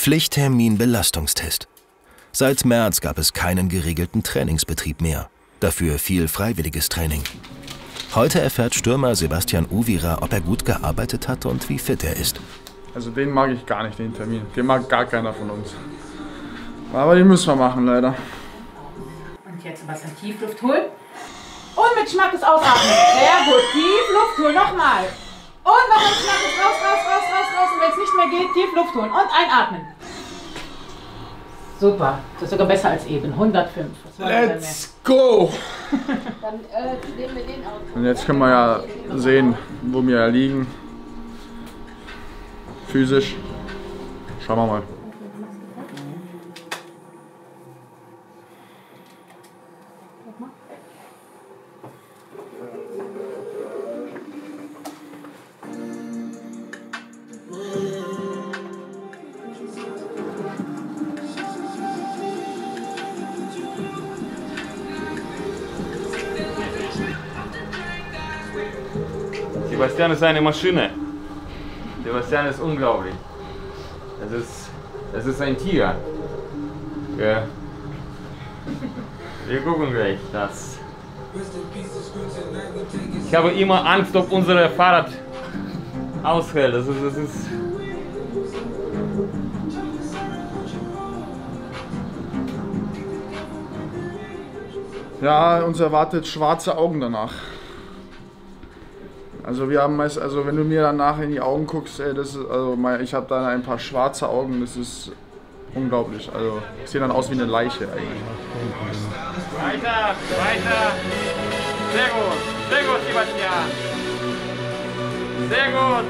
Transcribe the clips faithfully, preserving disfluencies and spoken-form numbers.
Pflichttermin-Belastungstest. Seit März gab es keinen geregelten Trainingsbetrieb mehr. Dafür viel freiwilliges Training. Heute erfährt Stürmer Sebastian Uvira, ob er gut gearbeitet hat und wie fit er ist. Also den mag ich gar nicht, den Termin. Den mag gar keiner von uns. Aber den müssen wir machen, leider. Und jetzt Sebastian Tiefluft holen. Und mit Schmackes ausatmen. Sehr gut. Tiefluft holen. Nochmal. Und noch mit Schmackes raus, raus, raus, raus, raus. Und wenn es nicht mehr geht, Tiefluft holen. Und einatmen. Super. Das ist sogar besser als eben. hundertfünf. Let's go! Dann äh, nehmen wir den aus. Und jetzt können wir ja sehen, wo wir ja liegen. Physisch. Schauen wir mal. Sebastian ist eine Maschine. Sebastian ist unglaublich. Es ist, es ist ein Tiger. Ja. Wir gucken gleich das. Ich habe immer Angst, ob unser Fahrrad aushält. Das ist, das ist Ja, uns erwartet schwarze Augen danach. Also wir haben meist, also wenn du mir danach in die Augen guckst, ey, das ist, also ich habe da ein paar schwarze Augen, das ist unglaublich. Also ich sehe dann aus wie eine Leiche eigentlich. Weiter, weiter. Sehr gut, sehr gut, Sebastian. Sehr gut.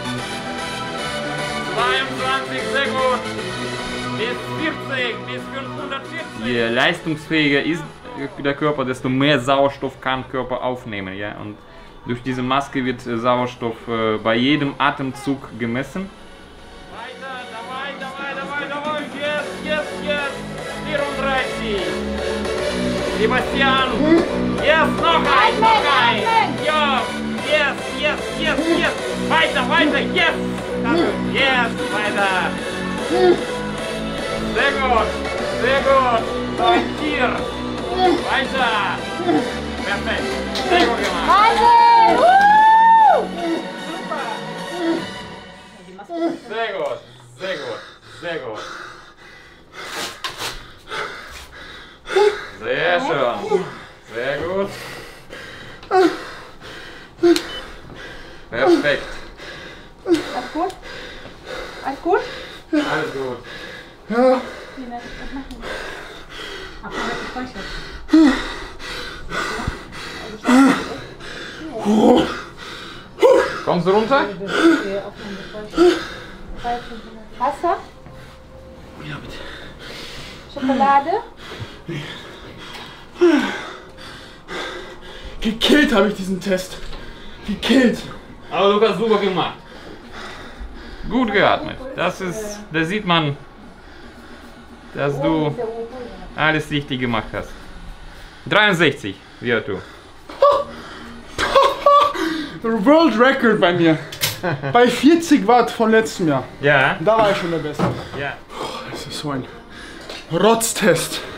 zweiundzwanzig, sehr gut. Bis vierzig, bis fünfhundertvierzig. Je leistungsfähiger ist der Körper, desto mehr Sauerstoff kann der Körper aufnehmen. Ja? Und durch diese Maske wird Sauerstoff äh, bei jedem Atemzug gemessen. Weiter, dabei, dabei, dabei, dabei. Yes, yes, yes. vierunddreißig. Sebastian. Yes, noch ein, noch ein. Ja, yes, yes, yes, yes. Weiter, weiter, yes. Yes, weiter. Sehr gut, sehr gut. So ein Tier. Weiter. Perfekt. Sehr gut gemacht. Sehr gut, sehr gut, sehr gut. Sehr schön. Sehr gut. Perfekt. Alles gut? Alles gut? Alles gut. Ja. Kommst du runter? Wasser? Ja, bitte. Schokolade? Gekillt habe ich diesen Test. Gekillt. Aber du hast super gemacht. Gut geatmet. Das ist, da sieht man, dass du alles richtig gemacht hast. dreiundsechzig, wie du. World Record bei mir. Bei vierzig Watt von letztem Jahr. Ja. Da war ich schon der Beste. Ja. Das ist so ein Rotztest.